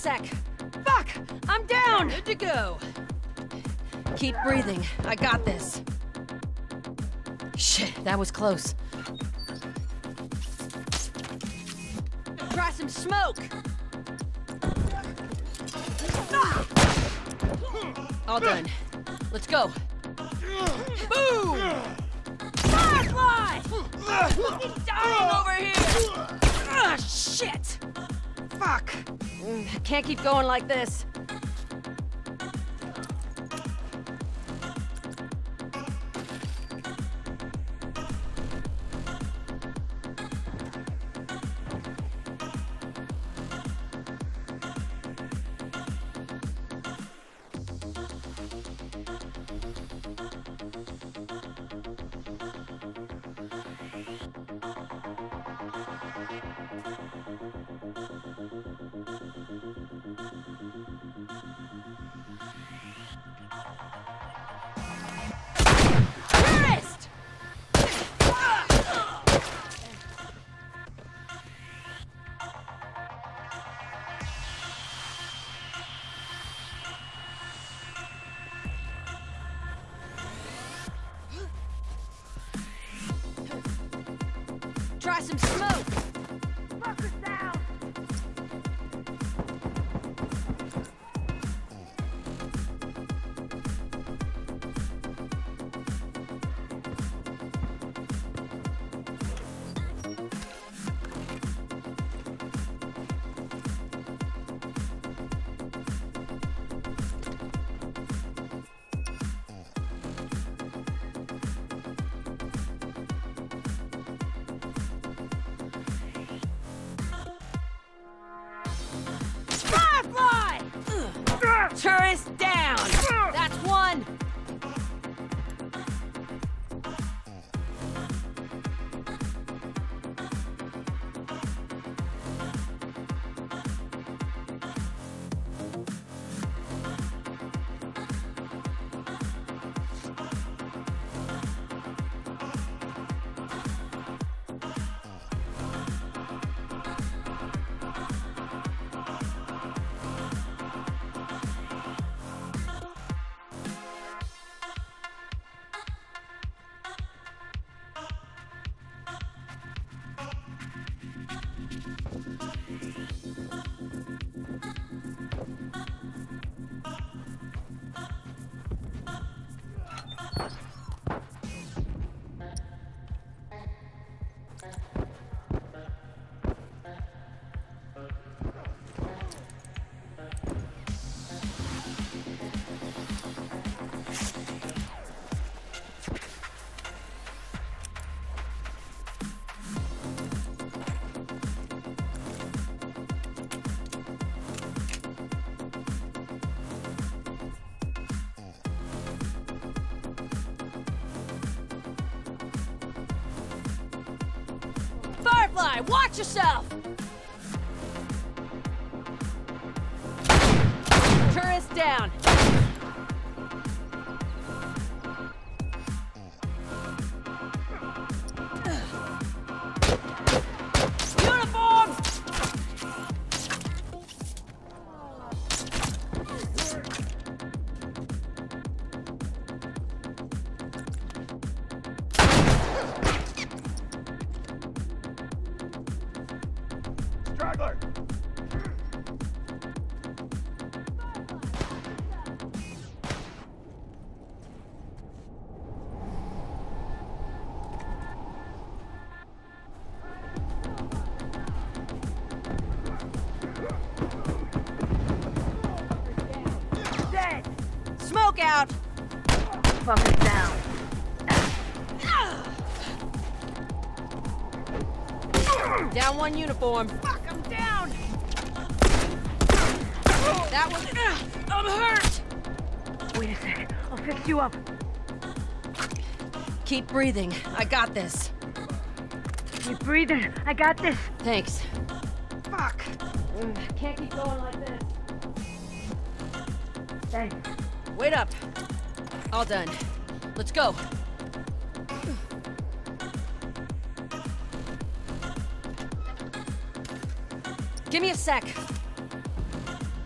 sec. Fuck! I'm down! Good to go. Keep breathing. I got this. Shit, that was close. Try some smoke. All done. Let's go. Boom! Firefly! Fucking dying over here! Ah, shit! Fuck. Can't keep going like this. Try some smoke. Fuckers down! Tourist down! That's one! Firefly, watch yourself! Tourist down. Uniform! Straggler! Dead! Smoke out! Fuckers down. Down one uniform. Fuck, I'm down! That was... I'm hurt! Wait a sec. I'll fix you up. Keep breathing. I got this. Keep breathing. I got this. Thanks. Fuck. Can't keep going like this. Thanks. Wait up. All done. Let's go. Give me a sec.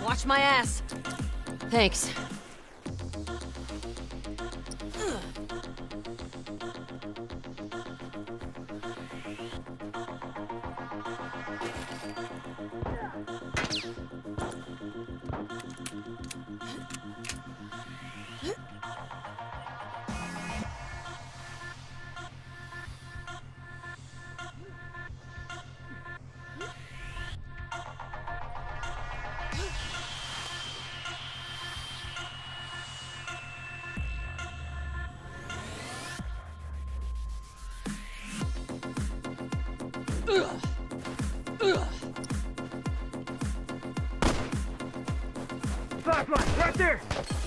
Watch my ass. Thanks. Flashlight, right there!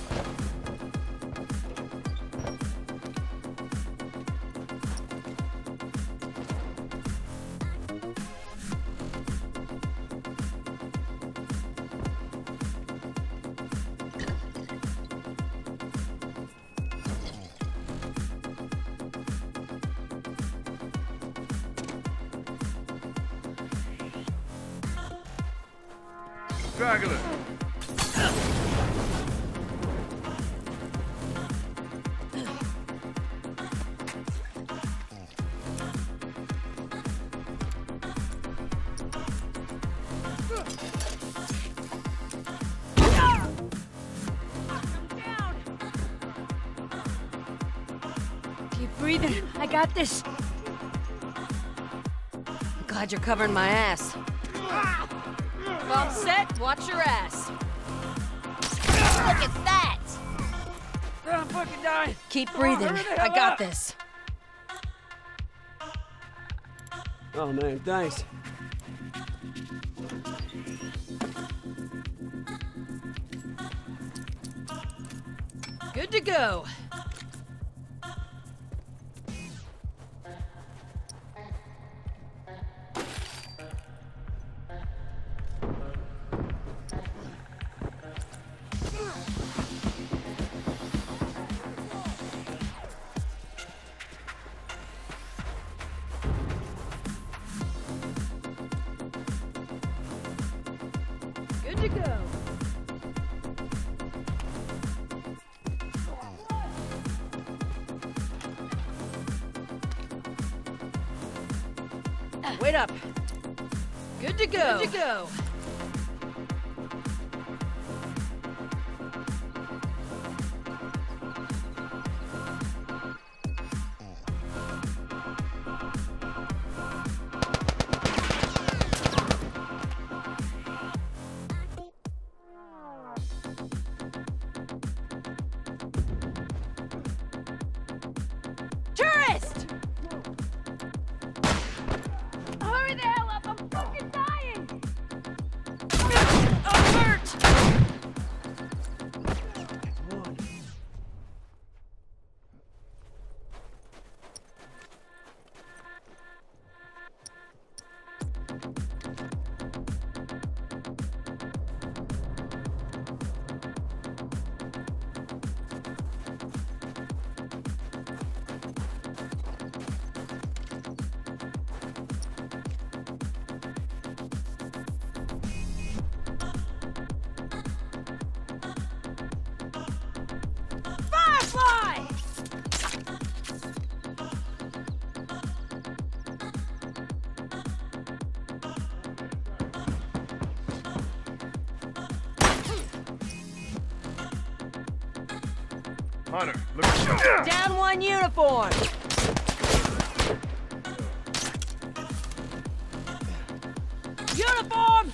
Straggler! Keep breathing. I got this. I'm glad you're covering my ass. Bomb set, watch your ass. Look at that! I'm fucking dying! Keep breathing. I got this. Oh man, thanks. Good to go. Good to go. Wait up. Good to go. Good to go. Tourist! Hurry the hell up! I'm fucking dying! I'm hurt! Firefly! Hunter, look at you. Down one uniform! Uniform!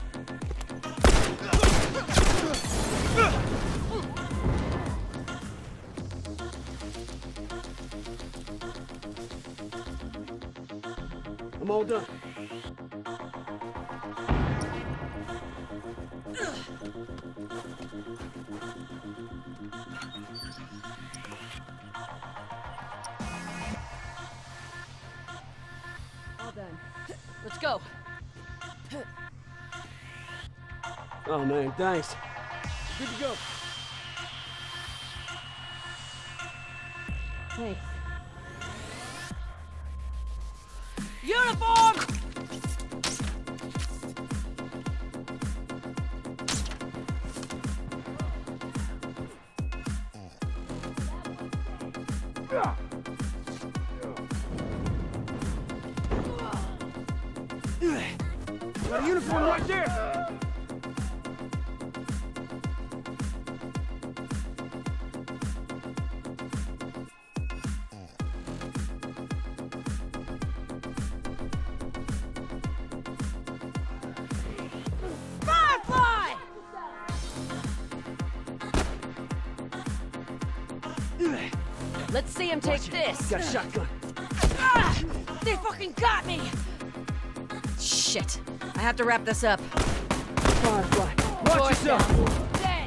I'm all done. All done. Let's go. Oh man, thanks. Good to go. Thanks. Uniform! Got a uniform right there! Firefly! Let's see him take this. Got a shotgun. Ah, they fucking got me! Shit. I have to wrap this up. Firefly. Watch Boy yourself! down. Dead!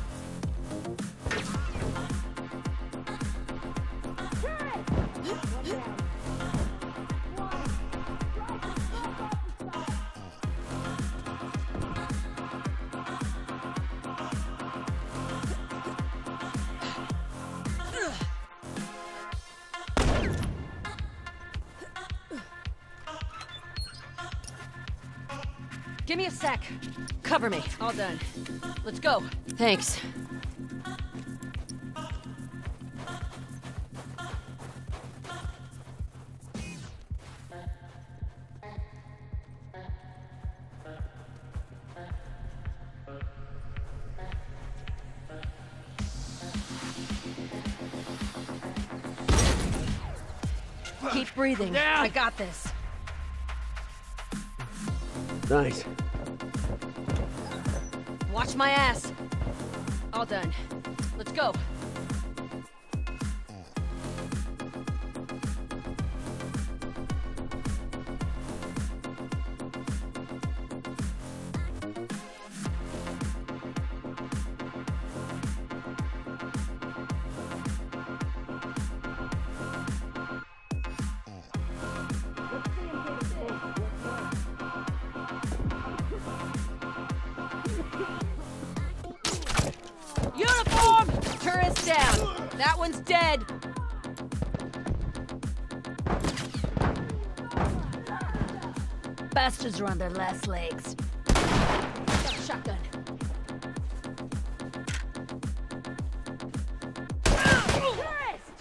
Give me a sec. Cover me. All done. Let's go. Thanks. Keep breathing. I got this. Nice. Watch my ass. All done. Let's go. Uniform! Tourist down. That one's dead. Bastards are on their last legs. Got a shotgun. Tourist!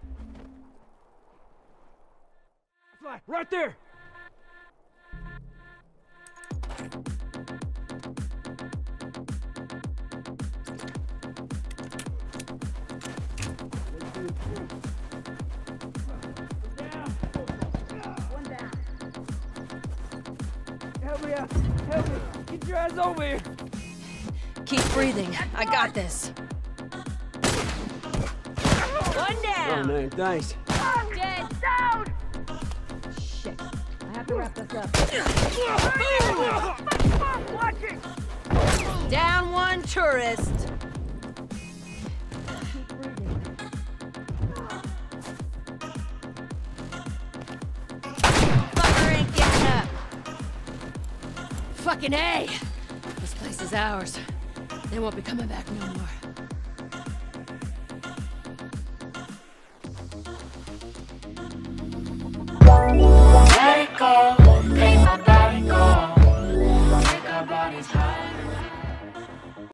Fly, right there! Help me out! Help me! Get your ass over here! Keep breathing. I got this. One Oh down. man, thanks. Dead. Shit. I have to wrap this up. Watch it! Down one tourist. Keep breathing. Fucker ain't getting up. Fucking A. This place is ours. They won't be coming back no more.